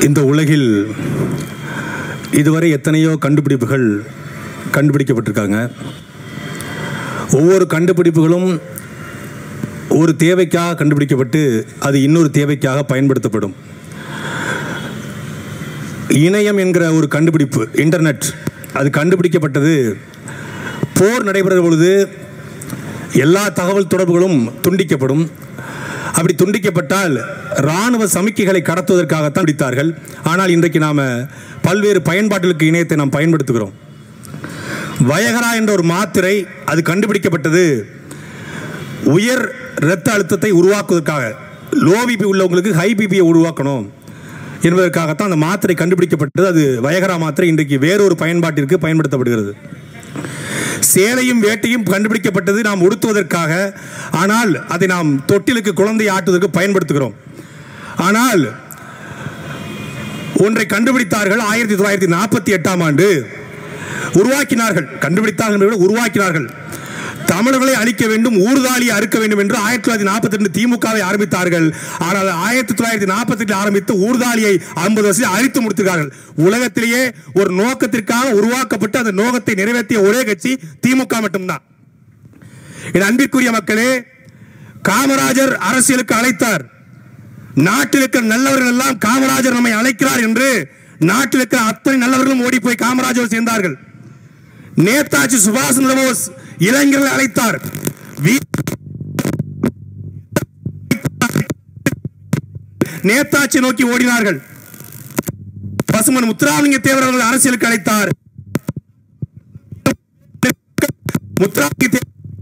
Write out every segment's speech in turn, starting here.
இந்த உலகில் இதுவரை எத்தனையோ கண்டுபிடிப்புகள் கண்டுபிடிக்கப்பட்டிருக்காங்க. ஒவ்வொரு கண்டுபிடிப்புகளும் ஒரு தேவைக்காக கண்டுபிடிக்கப்பட்டு அது இன்னொரு தேவைக்காக பயன்படுத்தப்படும். இணையம் என்கிற ஒரு கண்டுபிடிப்பு, இன்டர்நெட், அது கண்டுபிடிக்கப்பட்டது போர் நடைபெறும் பொழுது எல்லா தகவல் தொடர்புகளும் துண்டிக்கப்படும். அப்படி துண்டிக்கப்பட்டால் இராணுவ சமிக்கைகளை கடத்துவதற்காகத்தான் பிடித்தார்கள். ஆனால் இன்றைக்கு நாம் பல்வேறு பயன்பாட்டிற்கு இணையத்தை நாம் பயன்படுத்துகிறோம். வயகரா என்ற ஒரு மாத்திரை, அது கண்டுபிடிக்கப்பட்டது உயர் இரத்த அழுத்தத்தை உருவாக்குவதற்காக. லோ பிபி உள்ளவங்களுக்கு ஹை பிபியை உருவாக்கணும் என்பதற்காகத்தான் அந்த மாத்திரை கண்டுபிடிக்கப்பட்டது. அது வயகரா மாத்திரை இன்றைக்கு வேறொரு பயன்பாட்டிற்கு பயன்படுத்தப்படுகிறது. சேலையும் வேட்டையும் கண்டுபிடிக்கப்பட்டது நாம் உடுத்துவதற்காக. ஆனால் அதை நாம் தொட்டிலுக்கு குழந்தை ஆட்டுவதற்கு பயன்படுத்துகிறோம். ஆனால் ஒன்றை கண்டுபிடித்தார்கள் 1948ஆம் ஆண்டு, உருவாக்கினார்கள். கண்டுபிடித்தார்கள், உருவாக்கினார்கள். தமிழர்களை அழிக்க வேண்டும், ஊர்தாலியை அறுக்க வேண்டும் என்று 1942 திமுகவை ஆரம்பித்தார்கள். ஆனால் 1948 ஆரம்பித்து ஊர்தாலியை 50 வருஷம் அழித்து முடித்தார்கள். உலகத்திலேயே ஒரு நோக்கத்திற்காக உருவாக்கப்பட்டு அந்த நோக்கத்தை நிறைவேற்றிய ஒரே கட்சி திமுக மட்டும்தான். என் அன்பிற்குரிய மக்களே, காமராஜர் அரசியலுக்கு அழைத்தார். நாட்டில் இருக்கிற நல்லவர்கள் எல்லாம் காமராஜர் நம்மை அழைக்கிறார் என்று நாட்டில் இருக்கிற அத்தனை நல்லவர்களும் ஓடி போய் காமராஜர் சேர்ந்தார்கள். நேதாஜி சுபாஷ் சந்திர போஸ் இளைஞர்களை அழைத்தார். நேதாஜி நோக்கி ஓடினார்கள். பசுமன் முத்துராமலிங்க தேவர் அவர்கள் அரசியலுக்கு அழைத்தார். முத்துராமலிங்க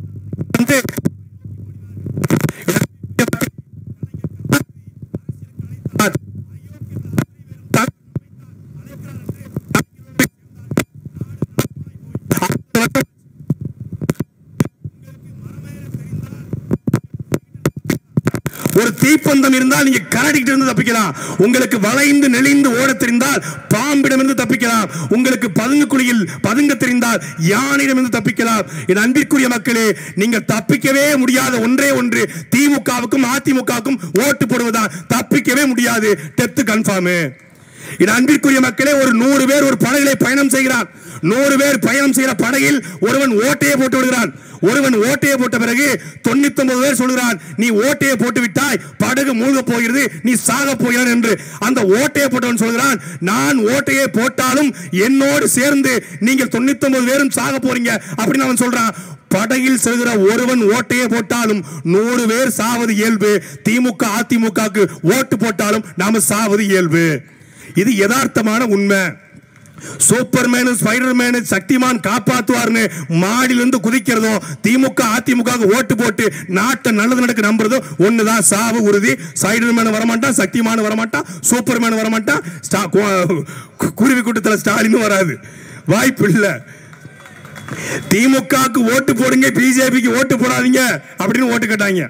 ஒரு தீப்பந்தம் இருந்தால் நீங்க கரடிக்கிட்டு இருந்து தப்பிக்கலாம். உங்களுக்கு வளைந்து நெளிந்து ஓட தெரிந்தால் பாம்பிடமிருந்து தப்பிக்கலாம். உங்களுக்கு பதுங்கு குழியில் பதுங்க தெரிந்தால் யானையிடமிருந்து தப்பிக்கலாம். என் அன்பிற்குரிய மக்களே, நீங்கள் தப்பிக்கவே முடியாத ஒன்றே ஒன்று, திமுகவுக்கும் அதிமுகவுக்கும் ஓட்டு போடுவதுதான். தப்பிக்கவே முடியாது. Death confirm. என் அன்பிற்குரிய மக்களே, ஒரு 100 பேர் ஒரு படகிலே பயணம் செய்கிறார். 100 பேர் பயணம் செய்கிற படகில் ஒருவன் ஓட்டையை போட்டு விடுகிறான். ஒருவன் ஓட்டையை போட்ட பிறகு 99 பேர் சொல்கிறான், நீ ஓட்டையை போட்டு விட்டாய், படகு மூழ்க போகிறது, நீ சாக போகிறான் என்று. அந்த ஓட்டையை போட்டவன் சொல்கிறான், நான் ஓட்டையை போட்டாலும் என்னோடு சேர்ந்து நீங்கள் 99 பேரும் சாக போறீங்க அப்படின்னு அவன் சொல்றான். படகில் செல்கிற ஒருவன் ஓட்டையை போட்டாலும் 100 பேர் சாவது இயல்பு. திமுக அதிமுகக்கு ஓட்டு போட்டாலும் நாம சாவது இயல்பு. இது யதார்த்தமான உண்மை. சூப்பர்மேன், ஸ்பைடர்மேன், சக்திமான் காப்பாற்றுவார்னு மாடியிலிருந்து குதிக்கிறதும் திமுக அதிமுக ஓட்டு போட்டு நாட்டை நல்லது நடக்க நம்புறதும் ஒண்ணுதான். சாவு உறுதி. ஸ்பைடர்மேன் வரமாட்டான், சக்திமான் வரமாட்டான், சூப்பர்மேன் வரமாட்டான், குருவி கூட்டத்தில் ஸ்டாலின் வராது, வாய்ப்பு இல்லை. திமுகவுக்கு ஓட்டு போடுங்க, பிஜேபிக்கு ஓட்டு போடாதீங்க அப்படின்னு ஓட்டு கேட்டாங்க.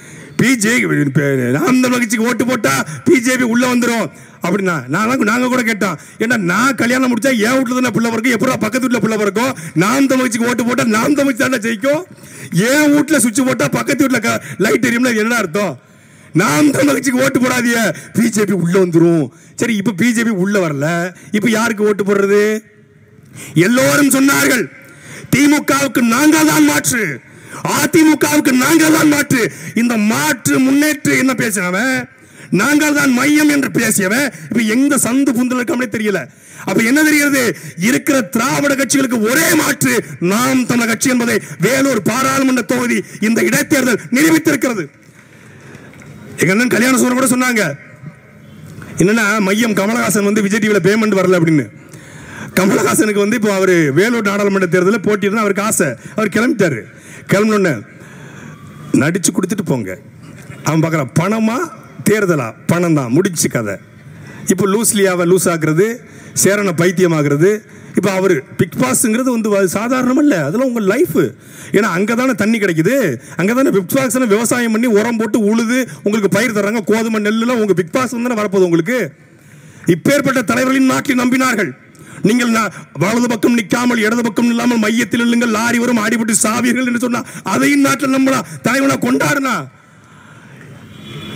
நாம் தமிழர் கட்சிக்கு ஓட்டு போட்டா பிஜேபி உள்ள வந்துடும் அப்படின்னா நாங்க கூட கேட்டோம். ஏன்னா நான் கல்யாணம் முடிச்சா என் வீட்டுல தானே பிள்ளை பிறக்கும், எப்படா பக்கத்து வீட்டுல பிள்ளை பிறக்கும்? நாம் தமிழர் கட்சிக்கு ஓட்டு போட்டா நாம் தமிழ் தானே ஜெயிக்கும். என் வீட்டுல சுவிட்ச் போட்டா பக்கத்து வீட்டுல லைட் எரியும்னா என்ன அர்த்தம்? நாம் தமிழர் கட்சிக்கு ஓட்டு போடாதீங்க, பிஜேபி உள்ள வந்துடும். சரி, இப்ப பிஜேபி உள்ள வரல, இப்ப யாருக்கு ஓட்டு போடுறது? எல்லோரும் சொன்னார்கள், திமுகவுக்கு நாங்கள் தான் மாற்று, அதிமுகவுக்கு நாங்கள் தான் மாற்று. இந்த மாற்று முன்னேற்று என்ன பேசினவன், நாங்கள் தான் மையம் என்று பேசியவன் இப்ப எங்க சந்து புந்தல் இருக்காமலே தெரியல. அப்ப என்ன தெரிகிறது? இருக்கிற திராவிட கட்சிகளுக்கு ஒரே மாற்று நாம் தமிழர் கட்சி என்பதை வேலூர் பாராளுமன்ற தொகுதி இந்த இடைத்தேர்தல் நிரூபித்திருக்கிறது. எங்க அண்ணன் கல்யாண சூரன் கூட சொன்னாங்க, என்னன்னா மையம் கமலஹாசன் வந்து விஜய் டிவில பேமெண்ட் வரல அப்படின்னு. கமலஹாசனுக்கு இப்போ அவர் வேலூர் நாடாளுமன்ற தேர்தலில் போட்டியிருந்தா அவருக்கு ஆசை. அவர் கிளம்பிட்டாரு. கிளம்பினோன்னு நடிச்சு கொடுத்துட்டு போங்க. அவன் பார்க்குறான், பணமா தேர்தலா? பணம் தான், முடிச்சு கதை. இப்போ லூஸ்லியாவை லூஸ் ஆக்குறது, சேரனை பைத்தியமாகிறது. இப்போ அவர் பிக் பாஸ்ங்கிறது வந்து சாதாரணம் இல்லை, அதெல்லாம் உங்கள் லைஃப். ஏன்னா அங்கே தானே தண்ணி கிடைக்குது, அங்கே தானே பிக் பாஸ் விவசாயம் பண்ணி உரம் போட்டு உழுது உங்களுக்கு பயிர் தர்றாங்க, கோதுமை நெல்லுலாம் உங்கள் பிக் பாஸ் தானே வரப்போகுது உங்களுக்கு. இப்பேற்பட்ட தலைவர்களின் நாட்டில் நம்பினார்கள். நீங்கள் வலது பக்கம் நிற்காமல் இடது பக்கம் இல்லாமல் மையத்தில் இல்லுங்கள், லாரி வரும் அடிபட்டு சாவீர்கள் என்று சொன்னா அதையும் நாட்டில் நம்பலாம், தலைவனா கொண்டாடுனா.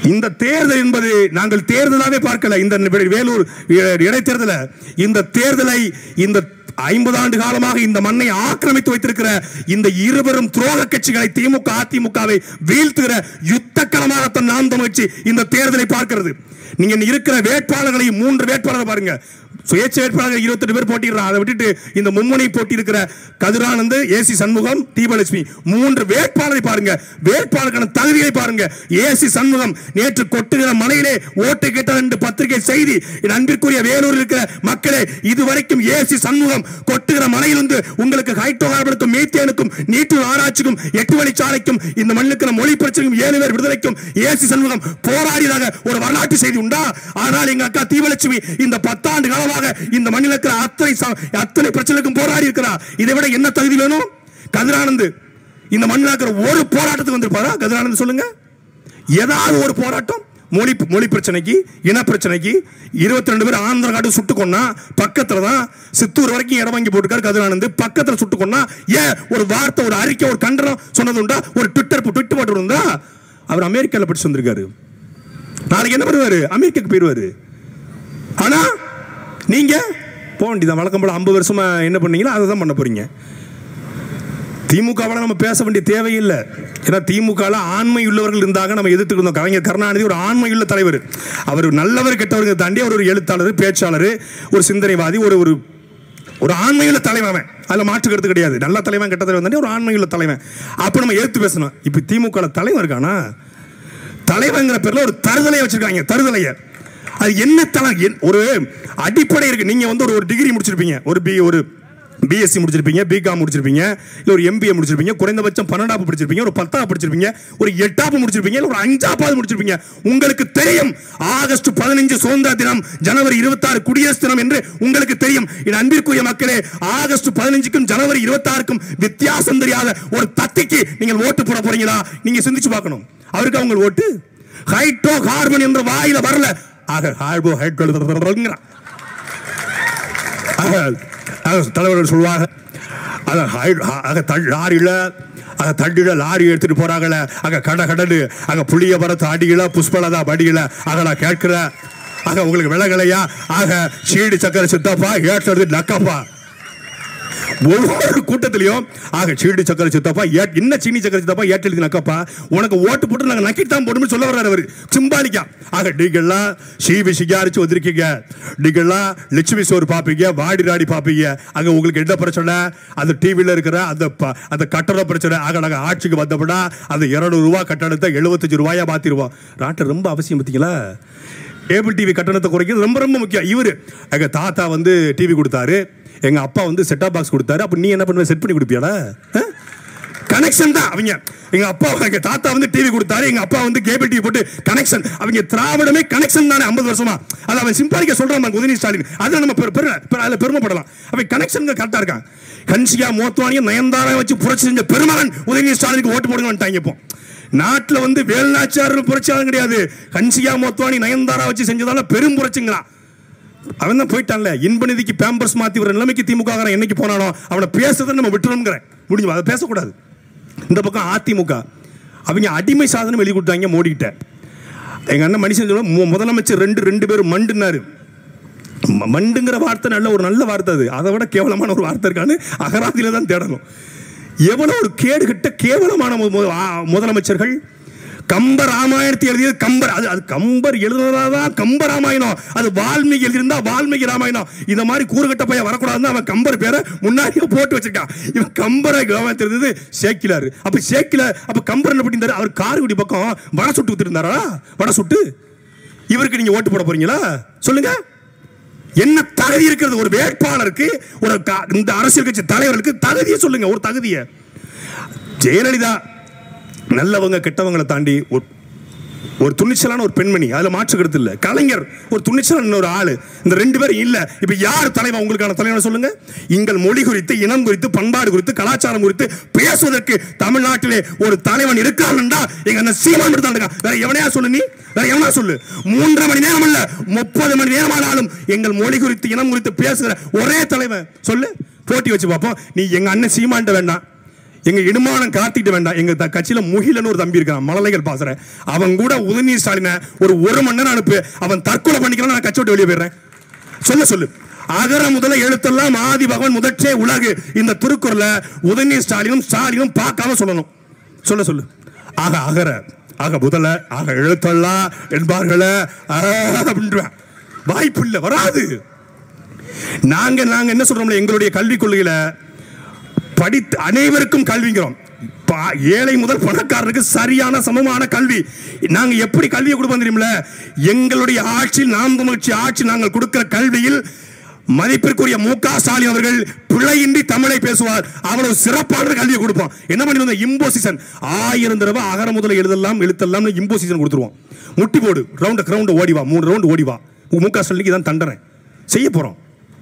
இந்த தேர்தல் என்பது நாங்கள் தேர்தலாவே பார்க்கல. இந்த வேலூர் இடைத்தேர்தலை, இந்த தேர்தலை, இந்த 50 ஆண்டு காலமாக இந்த மண்ணை ஆக்கிரமித்து வைத்திருக்கிற இந்த இருவரும் துரோக கட்சிகளை, திமுக அதிமுகவை வீழ்த்துகிற யுத்த களமாகத்தான் நாம் தமிழ் கட்சி இந்த தேர்தலை பார்க்கிறது. நீங்க இருக்கிற வேட்பாளர்களை 3 வேட்பாளர் பாருங்க. சுயேட்சை வேட்பாளர்கள் 28 பேர் போட்டிடுறாங்க. அதை விட்டுட்டு இந்த மும்முனை போட்டி இருக்கிற கதிரானந்த், ஏசி சண்முகம், தீபலட்சுமி 3 வேட்பாளரை பாருங்க. வேட்பாளருக்கான தகுதியை பாருங்க. ஏசி சண்முகம் நேற்று கொட்டுகிற மலையிலே ஓட்டு கேட்டார் என்று பத்திரிகை செய்தி. என் அன்பிற்குரிய வேலூரில் இருக்கிற மக்களே, இதுவரைக்கும் ஏசி சண்முகம் கொட்டுகிற மலையிலிருந்து உங்களுக்கு ஹைட்ரோகார்பனுக்கும் மீத்தேனுக்கும் நீட்டு ஆராய்ச்சிக்கும் 8 வழிச்சாலைக்கும் இந்த மண்ணுக்கு மொழி பிரச்சனைக்கும் 7 பேர் விடுதலைக்கும் ஏசி சண்முகம் போராடியதாக ஒரு வரலாற்று செய்தி உண்டா? ஆனால் எங்க அக்கா தீபலட்சுமி இந்த 10 ஆண்டு காலமாக இந்த மண்ணில் இருக்கிற அத்தனை பிரச்சனைக்கும் போராடி இருக்கிறார். இதை விட என்ன தகுதி வேணும்? கதிரானந்த் இந்த மண்ணில் இருக்கிற ஒரு போராட்டத்துக்கு வந்திருப்பாரா? கதிரானந்த் சொல்லுங்க. ஏதாவது ஒரு போராட்டம் மொழி பிரச்சனைக்கு, இன பிரச்சனைக்கு 22 பேர் ஆந்திரா காட்டு சுட்டு கொன்னா பக்கத்துல தான் சித்தூர் வரைக்கும் இடம் வாங்கி போட்டுக்காரு கதிரானந்த். பக்கத்துல சுட்டு கொன்னா ஏன் ஒரு வார்த்தை, ஒரு அறிக்கை, ஒரு கண்டனம் சொன்னது உண்டா? ஒரு ட்விட் போட்டு இருந்தா? அவர் அமெரிக்கால படிச்சு வந்திருக்காரு. நாளைக்கு என்ன பண்ணுவாரு? அமெரிக்காக்கு போயிருவாரு. ஆனா நீங்க போக வேண்டியதான். வழக்கம் போல 50 வருஷமா என்ன பண்ணீங்களோ அதை தான் பண்ண போறீங்க. திமுகவால நம்ம பேச வேண்டிய தேவையில்லை. ஏன்னா திமுகவில் ஆண்மை உள்ளவர்கள் இருந்தாங்க, நம்ம எதிர்த்துருந்தோம். கலைஞர் கருணாநிதி ஒரு ஆண்மை உள்ள தலைவர். அவர் நல்லவர் கெட்டவர்கள் தாண்டி அவர் ஒரு எழுத்தாளர், பேச்சாளர், ஒரு சிந்தனைவாதி, ஒரு ஒரு ஆண்மையுள்ள தலைவன். அதில் மாற்று கருத்து கிடையாது. நல்ல தலைவன் கெட்ட தலைவன் தாண்டி ஒரு ஆண்மையுள்ள தலைவன். அப்போ நம்ம எதிர்த்து பேசணும். இப்போ திமுக தலைவன் இருக்கானா? தலைவங்கிற பேர்ல ஒரு தருதலையை வச்சிருக்காங்க. தருதலையை அது என்ன தலை? ஒரு அடிப்படை இருக்கு. நீங்க வந்து ஒரு டிகிரி முடிச்சிருப்பீங்க, ஒரு பிஎஸ்சி முடிச்சிருப்பீங்க, பிகாம் முடிச்சிருப்பீங்க, இல்லை ஒரு எம்பிஏ முடிச்சிருப்பீங்க, குறைந்தபட்சம் 12ஆம் படிச்சிருப்பீங்க, ஒரு 10ஆம் படிச்சிருப்பீங்க, ஒரு 8ஆம் முடிச்சிருப்பீங்க, ஒரு 5ஆவது முடிச்சிருப்பீங்க. உங்களுக்கு தெரியும் ஆகஸ்ட் 15 சுதந்திர தினம், ஜனவரி 26 குடியரசு தினம் என்று உங்களுக்கு தெரியும். என் அன்பிற்குரிய மக்களே, ஆகஸ்ட் 15க்கும் ஜனவரி 26க்கும் வித்தியாசம் தெரியாத ஒரு தத்திக்கு நீங்கள் ஓட்டு போட போறீங்களா? நீங்க சிந்திச்சு பார்க்கணும். அவருக்கு அவங்க ஓட்டு ஹைட்ரோ கார்பன் என்ற வாயில வரல. தலைவர்கள் சொல்லுவாங்க லாரி எடுத்துட்டு போறாங்கல்ல, அங்க கடல், அங்க புளிய மரத்து அடிகள, புஷ்பலதா படிகள, அகல கேட்கிற, ஆக உங்களுக்கு விலகலையா? ஆக சீடி சக்கர சித்தப்பா, ஏற்றது நக்கப்பா. ஒவ்வொரு கூட்டத்திலையும் ஆக சீடி சக்கர சித்தப்பா, என்ன சீனி சக்கர சித்தப்பா, ஏற்றெழுதி நக்கப்பா, உனக்கு ஓட்டு போட்டு நாங்கள் நக்கிட்டு தான் போடணும்னு சொல்ல வர்றாரு அவர். சிம்பாலிக்கா ஆக நீங்கள்லாம் சீவி சிகாரிச்சு வந்திருக்கீங்க, நீங்கள்லாம் லட்சுமி சோறு பார்ப்பீங்க, வாடி ராடி பார்ப்பீங்க. அங்க உங்களுக்கு என்ன பிரச்சனை? அந்த டிவியில் இருக்கிற அந்த கட்டண பிரச்சனை. ஆக நாங்கள் ஆட்சிக்கு வந்தப்படா அந்த 200 ரூபா கட்டணத்தை 75 ரூபாயா மாத்திருவோம். நாட்டை ரொம்ப அவசியம் பார்த்தீங்களா? கேபிள் டிவி கட்டணத்தை குறைக்கிறது ரொம்ப ரொம்ப முக்கியம். இவரு எங்க தாத்தா வந்து டிவி கொடுத்தாரு, எங்க அப்பா வந்து செட்டாப் பாக்ஸ் கொடுத்தாரு. அப்ப நீ என்ன பண்ணுவ? செட் பண்ணி கொடுப்பியாடா? கனெக்ஷன் தான் அவங்க. எங்க அப்பா, எங்க தாத்தா வந்து டிவி கொடுத்தாரு, எங்க அப்பா வந்து கேபிள் டிவி போட்டு கனெக்ஷன். அவங்க திராவிடமே கனெக்ஷன் தானே 50 வருஷமா. அது அவன் சிம்பாலிக்க சொல்றான் உதயநிதி ஸ்டாலின். அதுல நம்ம அதுல பெருமைப்படலாம். அவன் கனெக்ஷன் கரெக்டா இருக்கான். கன்சிகா மோத்வானியும் நயன்தாரா வச்சு புரட்சி செஞ்ச பெருமகன் உதயநிதி ஸ்டாலினுக்கு ஓட்டு போடுங்கன்னு. இப்போ நாட்டில் வந்து வேலுநாச்சியார் புரட்சியாளர் கிடையாது, கன்சிகா மோத்வானி நயன்தாரா வச்சு செஞ்சதால பெரும் புரட்சிங்களா. அவன் தான் போயிட்டான்ல. இன்பநிதிக்கு பேம்பர்ஸ் மாத்தி ஒரு நிலைமைக்கு திமுக என்னைக்கு போனானோ அவனை பேசுறதை நம்ம விட்டுறோம்ங்கிறேன். முடிஞ்சு அதை பேசக்கூடாது. இந்த பக்கம் அதிமுக அவங்க அடிமை சாதனம் எழுதி கொடுத்தாங்க மோடிக்கிட்ட. எங்க அண்ணன் மனுஷன் முதலமைச்சர் ரெண்டு பேரும் மண்டுனாரு. மண்டுங்கிற வார்த்தை ஒரு நல்ல வார்த்தை. அது அதை விட கேவலமான ஒரு வார்த்தை இருக்கான்னு அகராதியில தான் தேடணும். எவ்வளவு ஒரு கேடு கட்ட கேவலமான முதலமைச்சர்கள். கம்ப ராமாயணத்தை எழுதியது கம்பர். அது கம்பர் எழுதுனதான் கம்ப ராமாயணம். அது வால்மீகி எழுதியிருந்தா வால்மீகி ராமாயணம். இந்த மாதிரி கூறுகட்ட பையன் வரக்கூடாதுன்னு அவன் கம்பர் பேரை முன்னாடியே போட்டு வச்சிருக்கான். இவன் கம்பரை ராமாயணத்தை எழுதியது சேக்கிலார். அப்ப கம்பர் என்ன பண்ணியிருந்தாரு? அவர் காரைக்குடி பக்கம் வடை சுட்டு வித்துருந்தாரா? வடை சுட்டு. இவருக்கு நீங்க ஓட்டு போட போறீங்களா? சொல்லுங்க. என்ன தகுதி இருக்கிறது ஒரு வேட்பாளருக்கு? ஒரு இந்த அரசியல் கட்சி தலைவர்களுக்கு தகுதியை சொல்லுங்க. ஒரு தகுதியை. ஜெயலலிதா நல்லவங்க கெட்டவங்களை தாண்டி ஒரு துணிச்சலான ஒரு பெண்மணி, அதுல மாற்று கருத்து இல்ல. கலைஞர் ஒரு துணிச்சலான ஒரு ஆளு. இந்த 2 பேரும் இல்ல. இப்ப யார் தலைவன்? உங்களுக்கான தலைவன் சொல்லுங்க. எங்கள் மொழி குறித்து, இனம் குறித்து, பண்பாடு குறித்து, கலாச்சாரம் குறித்து பேசுவதற்கு தமிழ்நாட்டிலே ஒரு தலைவன் இருக்கான்டா எங்க சீமான் தான் இருக்கான். வேற எவனையா சொல்லு? நீ வேற எவனா சொல்லு? 3.5 மணி நேரம் இல்ல 30 மணி நேரம் ஆனாலும் எங்கள் மொழி குறித்து, இனம் குறித்து பேசுகிற ஒரே தலைவன் சொல்லு. போட்டி வச்சு பார்ப்போம். நீ எங்க அண்ணன் சீமான்ட்ட வேண்டாம், எங்க இடுமானம் காத்திட்டு வேண்டாம். எங்க கட்சியில முகிலன்னு ஒரு தம்பி இருக்கான், மழலைகள் பாசுற. அவன் கூட உதயநிதி ஸ்டாலினை ஒரு மணி நேரம் அனுப்பு, அவன் தற்கொலை பண்ணிக்கலாம், நான் கட்சி விட்டு வெளியே போயிடுறேன். சொல்லு. அகர முதல எழுத்தெல்லாம் ஆதி பகவான் முதற்றே உலகு. இந்த திருக்குறள உதயநிதி ஸ்டாலினும் பார்க்காம சொல்லணும். சொல்லு. ஆக அகர, ஆக முதல, ஆக எழுத்தெல்லாம் என்பார்கள அப்படின்ற வாய்ப்பு இல்லை, வராது. நாங்க என்ன சொல்றோம், எங்களுடைய கல்விக் கொள்கையில படித்து அனைவருக்கும் கல்விங்கிறோம். ஏழை முதல் பணக்காரருக்கு சரியான சமமான கல்வி. நாங்க எப்படி கல்வியை கொடுப்போம் தெரியுமில்ல? எங்களுடைய ஆட்சியில், நாம் தமிழ் ஆட்சி, நாங்கள் கொடுக்கிற கல்வியில் மதிப்பிற்குரிய மு.க. ஸ்டாலின் அவர்கள் பிழையின்றி தமிழை பேசுவார். அவ்வளவு சிறப்பான கல்வியை கொடுப்போம். என்ன பண்ணி இம்போசிஷன் 1000 தடவை அகர முதல எழுத்தெல்லாம் இம்போசிஷன் கொடுத்துருவோம். முட்டி போடு, ரவுண்ட் ஓடிவா, 3 ரவுண்ட் ஓடிவா. மு.க. ஸ்டாலினுக்கு இதான் தண்டனை செய்ய போறோம்.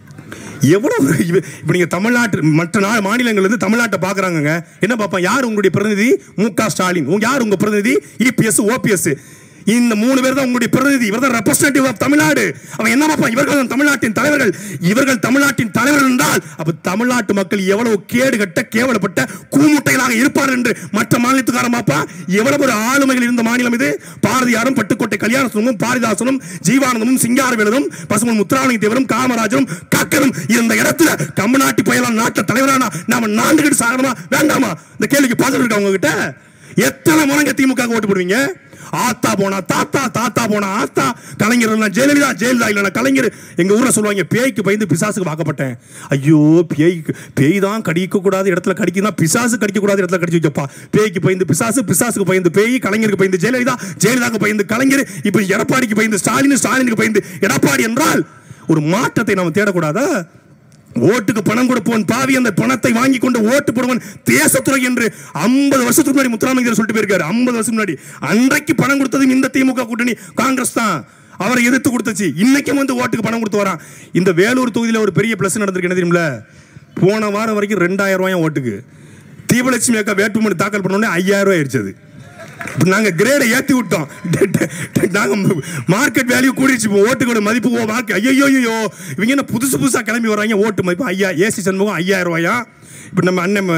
எவ்வளவு இப்ப நீங்க தமிழ்நாட்டு மற்ற மாநிலங்கள் இருந்து தமிழ்நாட்டை பாக்குறாங்க. என்ன பாப்பா, யார் உங்களுடைய பிரதிநிதி? மு.க. ஸ்டாலின். யார் உங்க பிரதிநிதி? EPS, OPS. இந்த 3 பேர் தான் உங்களுடைய பிரதிநிதி. இவர் தான் ரெப்ரசன்டேட்டிவ் ஆஃப் தமிழ்நாடு. அவன் என்ன பாப்பா, இவர்கள் தான் தமிழ்நாட்டின் தலைவர்கள். இவர்கள் தமிழ்நாட்டின் தலைவர்கள் என்றால் அப்ப தமிழ்நாட்டு மக்கள் எவ்வளவு கேடுகட்ட கேவலப்பட்ட கூமுட்டைகளாக இருப்பார் என்று மற்ற மாநிலத்துக்காரன் பாப்பா. எவ்வளவு ஒரு ஆளுமைகள் இருந்த மாநிலம் இது. பாரதியாரும், பட்டுக்கோட்டை கல்யாணசுந்தரமும், பாரதிதாசனும், ஜீவானந்தமும், சிங்காரவேலரும், பசுமன் முத்துராமலிங்க தேவரும், காமராஜரும், கக்கரும் இருந்த இடத்துல கம்மநாட்டி புயலால் நாட்டு தலைவரான நாம 4 கட்டு சாகணுமா வேண்டாமா? இந்த கேள்விக்கு பதில் இருக்கா உங்ககிட்ட? எத்தனை முறைங்க திமுக ஓட்டு போடுவீங்க? ஆத்தா போனா தாத்தா, தாத்தா போனா ஆத்தா. கலைஞர் ஜெயலலிதா, ஜெயலலிதா இல்லைன்னா கலைஞர். எங்க ஊர்ல சொல்லுவாங்க, பேய்க்கு பயந்து பிசாசுக்கு வாக்கப்பட்டேன். ஐயோ, பேய் தான் கடிக்க கூடாத இடத்துல கடிக்குதா, பிசாசு கடிக்க கூடாத இடத்துல கடிச்சு வச்சப்பா. பேய்க்கு பயந்து பிசாசு, பிசாசுக்கு பயந்து பேய், கலைஞருக்கு பயந்து ஜெயலலிதா, ஜெயலலிதாக்கு பயந்து கலைஞர், இப்ப எடப்பாடிக்கு பயந்து ஸ்டாலின், ஸ்டாலினுக்கு பயந்து எடப்பாடி என்றால் ஒரு மாற்றத்தை நாம் தேடக்கூடாதா? ஓட்டுக்கு பணம் கொடுப்பவன் பாவி, அந்த பணத்தை வாங்கி கொண்டு ஓட்டு போடுவன் தேசத்துறை என்று 50 வருஷத்துக்கு முன்னாடி முத்துராமலிங்க சொல்லிட்டு போயிருக்காரு. 50 வருஷம் முன்னாடி. அன்றைக்கு பணம் கொடுத்ததும் இந்த திமுக கூட்டணி காங்கிரஸ் தான். அவரை எதிர்த்து கொடுத்துச்சு. இன்னைக்கும் ஓட்டுக்கு பணம் கொடுத்து வரான். இந்த வேலூர் தொகுதியில் ஒரு பெரிய பிளஸ் நடந்திருக்கு. என்ன தெரியுமில்ல? போன வாரம் வரைக்கும் 2000 ரூபாய் ஓட்டுக்கு. தீபலட்சுமி அக்கா வேட்புமனு தாக்கல் பண்ணோடனே 5000 ரூபாய் ஆயிடுச்சு. நாங்க கிரேடை ஏத்தி விட்டோம். நாங்க மார்க்கெட் வேல்யூ கூடிச்சு. ஓட்டுகளோட மதிப்பு ஐயோ இவங்க என்ன புதுசா கிளம்பி வராங்க. ஓட்டு மதிப்பு ஏசி சண்முகம் 5000 ரூபாயா. இப்ப நம்ம அண்ணன்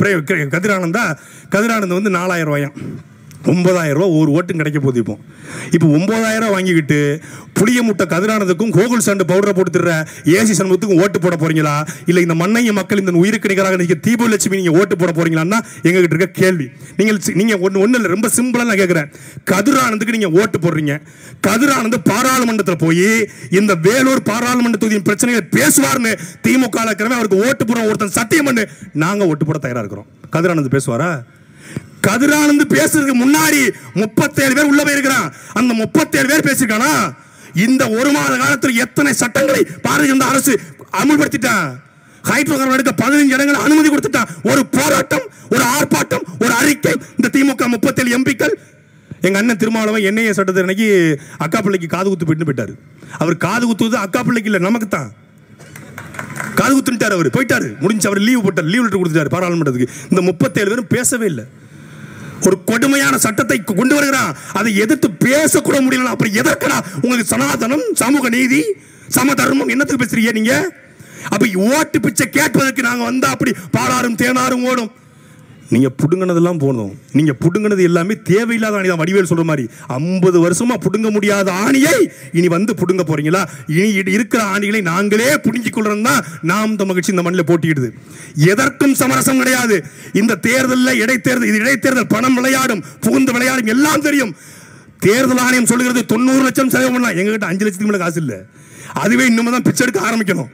கதிரானந்த் 4000 ரூபாயா. 9000 ரூபாய் ஒரு ஓட்டும் கிடைக்க போகுது. இப்போ 9000 ரூபாய் வாங்கிக்கிட்டு புளிய முட்டை கதிரானதுக்கும் கோகுல் சாண்டு பவுடரை போட்டு ஏசி சண்முகத்துக்கும் ஓட்டு போட போறீங்களா? இல்ல இந்த மண்ணைய மக்கள் இந்த உயிருக்கு நிகராக நீங்க தீபலட்சுமி நீங்க ஓட்டு போட போறீங்களான்னா எங்ககிட்ட இருக்க கேள்வி. நீங்க ஒண்ணு இல்ல, ரொம்ப சிம்பிளா நான் கேட்கிறேன். கதிரானந்துக்கு நீங்க ஓட்டு போடுறீங்க. கதிரானந்த் பாராளுமன்றத்தில் போய் இந்த வேலூர் பாராளுமன்ற தொகுதியின் பிரச்சனைகளை பேசுவார்னு திமுக அவருக்கு ஓட்டு போடுற ஒருத்தன் சத்தியம் பண்ணு, நாங்க ஓட்டு போட தயாரா இருக்கிறோம். கதிரானந்த் பேசுவாரா? கதிரானந்த் பேசுறதுக்கு முன்னாடி 37 பேர் உள்ள போயிருக்கிறான். அந்த 37 பேர் பேசிருக்கானா? இந்த 1 மாத காலத்தில் எத்தனை சட்டங்களை பாரதிய ஜனதா அரசு அமல்படுத்திட்டான். ஹைட்ரோ கார்பன் எடுக்க 15 இடங்களை அனுமதி கொடுத்துட்டான். ஒரு போராட்டம், ஒரு ஆர்ப்பாட்டம், ஒரு அறிக்கை. இந்த திமுக 37 எம்பிக்கள். எங்க அண்ணன் திருமாவளவன் என்ஐஏ சட்டத்தை அன்னைக்கு அக்கா பிள்ளைக்கு காது குத்து போயிட்டாரு. அவர் காது குத்துவது அக்கா பிள்ளைக்கு இல்ல, நமக்கு தான். காது குத்துட்டாரு. அவர் போயிட்டாரு, முடிஞ்சு. அவர் லீவ் போட்டார், லீவ் லெட்டர் கொடுத்துட்டாரு பாராளுமன்றத்துக்கு. இந்த 37 பேரும் பேசவே இல்லை. ஒரு கொடுமையான சட்டத்தை கொண்டு வருகிறான். அதை எதிர்த்து பேசக்கூட முடியல. அப்புறம் எதற்கடா உங்களுக்கு சனாதனம், சமூக நீதி, சமதர்மம் என்னத்துக்கு பேசுறீங்க நீங்க? அப்ப ஓட்டு பிச்சை கேட்பதற்கு நாங்க வந்தா அப்படி பாலாரும் தேனாரும் ஓடும். நீங்க புடுங்கினதெல்லாம் போனோம். நீங்க புடுங்கினது எல்லாமே தேவையில்லாத ஆணி தான். வடிவேல் சொல்ற மாதிரி 50 வருஷமா புடுங்க முடியாத ஆணியை இனி புடுங்க போறீங்களா? இனி இருக்கிற ஆணிகளை நாங்களே புடுங்கிக் கொள்றோம் தான் நாம் தமிழ் கட்சி இந்த மண்ணில் போட்டியிடுது. எதற்கும் சமரசம் கிடையாது. இந்த தேர்தலில் இடைத்தேர்தல் பணம் விளையாடும், புகுந்து விளையாடும், எல்லாம் தெரியும். தேர்தல் ஆணையம் சொல்லுகிறது 90 லட்சம் செலவு பண்ணலாம். எங்ககிட்ட 5 லட்சத்துக்கு மேல காசு இல்லை. அதுவே இன்னும் தான் பிச்சை எடுக்க ஆரம்பிக்கணும்.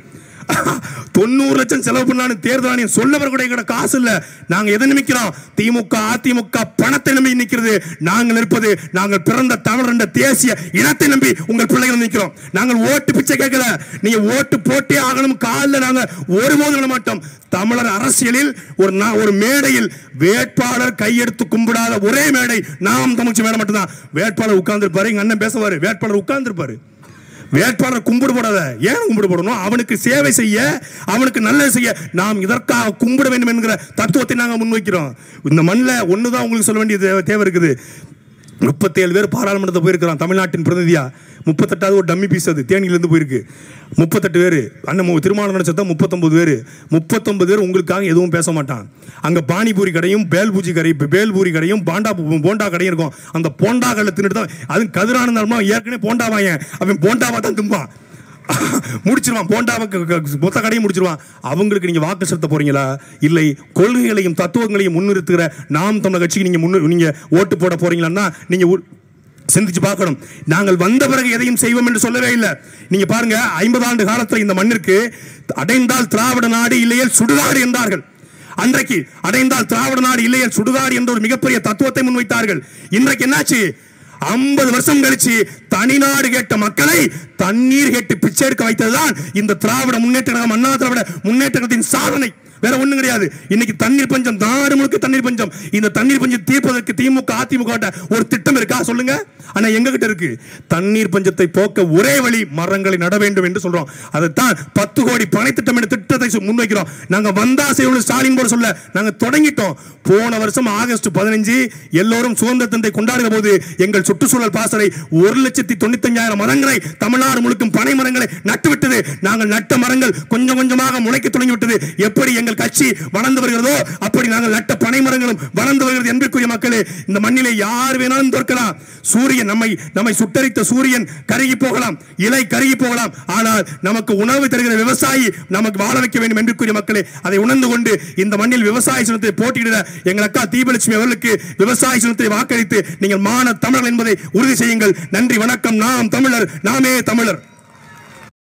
90 லட்சம் செலவு பண்ணாலும் தேர்தல் ஆணையம் சொல்லவர் கூட காசு இல்ல. நாங்க எதை நினைக்கிறோம்? திமுக அதிமுக பணத்தை நம்பி நிற்கிறது. நாங்கள் இருப்பது நாங்கள் பிறந்த தமிழ் என்ற தேசிய இனத்தை நம்பி உங்கள் பிள்ளைகள் நிற்கிறோம். நாங்கள் ஓட்டு பிச்சை கேட்கல. நீங்க ஓட்டு போட்டே ஆகணும் காலில் நாங்க ஒருபோதும் விட மாட்டோம். தமிழர் அரசியலில் ஒரு மேடையில் வேட்பாளர் கையெடுத்து கும்பிடாத ஒரே மேடை நாம் தமிழ்ச்சி மேடை மட்டும்தான். வேட்பாளர் உட்கார்ந்து இருப்பாரு, எங்க அண்ணன் பேசுவாரு, வேட்பாளர் உட்கார்ந்து இருப்பாரு. வேட்பாளர் கும்பிடு போடாத. ஏன் கும்பிடு போடணும்? அவனுக்கு சேவை செய்ய, அவனுக்கு நல்லது செய்ய நாம் இதற்காக கும்பிட வேண்டும் என்கிற தத்துவத்தை நாங்கள் முன்வைக்கிறோம். இந்த மண்ணில் ஒண்ணுதான் உங்களுக்கு சொல்ல வேண்டிய தேவை இருக்குது. 37 பேர் பாராளுமன்றத்தை போயிருக்கிறான் தமிழ்நாட்டின் பிரதிநிதியா. 38வது ஒரு டம்மி பீஸ், அது தேனியிலிருந்து போயிருக்கு. 38 பேர் அண்ணன் திருமாவளவன் நடச்சதான் 39 பேர். 39 பேர் உங்களுக்காக எதுவும் பேச மாட்டான். அங்க பானிபூரி கடையும் பேல்பூரி கடையும் போண்டா கடையும் இருக்கும். அந்த போண்டா கடையில் தின்னுட்டு தான், அது கதிரானந்தமா ஏற்கனவே போண்டா வாயன், அவன் போண்டாவா தான் தும்பான், முடிச்சிருவான். போண்டாவுக்கு மொத்த கடையும் முடிச்சிருவான். அவங்களுக்கு நீங்க வாக்கு செலுத்த போறீங்களா? இல்லை கொள்கைகளையும் தத்துவங்களையும் முன்னிறுத்துகிற நாம் தமிழர் கட்சிக்கு நீங்க ஓட்டு போட போறீங்களா? நீங்க சிந்திச்சு பார்க்கணும். நாங்கள் வந்த பிறகு எதையும் செய்வோம் என்று சொல்லவே இல்லை. நீங்க பாருங்க, 50 ஆண்டு காலத்தில் இந்த மண்ணிற்கு அடைந்தால் திராவிட நாடு இல்லையேல் சுடுகாடு என்றார்கள். அன்றைக்கு அடைந்தால் திராவிட நாடு இல்லையேல் சுடுகாடு என்ற ஒரு மிகப்பெரிய தத்துவத்தை முன்வைத்தார்கள். இன்றைக்கு என்னாச்சு? 50 வருஷம் கழிச்சு தனிநாடு கேட்ட மக்களை தண்ணீர் கேட்டு பிச்சை எடுக்க வைத்ததுதான் இந்த திராவிட முன்னேற்ற கழகம், அண்ணா திராவிட முன்னேற்ற கழகத்தின் சாதனை. வேற ஒண்ணும் கிடையாது. இன்னைக்கு தண்ணீர் பஞ்சம், நாடு முழுக்க தண்ணீர் பஞ்சம். இந்த தண்ணீர் பஞ்சம் தீர்ப்பதற்கு திமுக அதிமுக ஒரு திட்டம் இருக்கா சொல்லுங்க? ஆனா எங்க கிட்ட இருக்கு? தண்ணீர் பஞ்சத்தை போக்க ஒரே வழி மரங்களை நட வேண்டும் என்று சொல்றோம். அதைத்தான் 10 கோடி பனை திட்டம் என்ற திட்டத்தை முன்வைக்கிறோம். நாங்க வந்தா செய்வோம் ஸ்டாலின் போல சொல்ல, நாங்க தொடங்கிட்டோம். போன வருஷம் ஆகஸ்ட் 15 எல்லோரும் சுதந்திர தினத்தை கொண்டாடுகிற போது எங்கள் சுற்றுச்சூழல் பாசறை 1,95,000 மரங்களை தமிழ்நாடு முழுக்கும் பனை மரங்களை நட்டுவிட்டது. நாங்கள் நட்ட மரங்கள் கொஞ்சம் கொஞ்சமாக முளைக்க தொடங்கிவிட்டது. எப்படி எங்கள் கட்சி வளர்ந்து வருகிறதோ அப்படி நாங்கள் நட்ட பனை மரங்களும் வளர்ந்து வருகிறது. என்பதற்குரிய மக்களே, இந்த மண்ணிலே யார் வேணாலும் தோற்கலாம். சூரியன் நம்மை சுட்டரித்த சூரியன் கருகி போகலாம், இலை கருகி போகலாம். ஆனால் நமக்கு உணவு தருகிற விவசாயி நமக்கு வாழ வைக்க வேண்டும். என்பதற்குரிய மக்களே, அதை உணர்ந்து கொண்டு இந்த மண்ணில் விவசாய சின்னத்தை போட்டியிட எங்கள் அக்கா தீபலட்சுமி அவர்களுக்கு விவசாய சின்னத்தை வாக்களித்து நீங்கள் மான தமிழர் என்பதை உறுதி செய்யுங்கள். நன்றி, வணக்கம். நாம் தமிழர், நாமே தமிழர்.